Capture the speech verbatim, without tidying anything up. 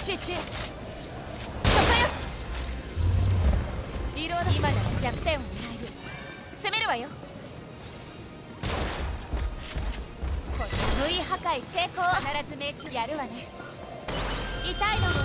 集中。そこよ。リロード。今なら弱点を狙える。攻めるわよ。無意破壊成功。必ず命中やるわね。痛いのも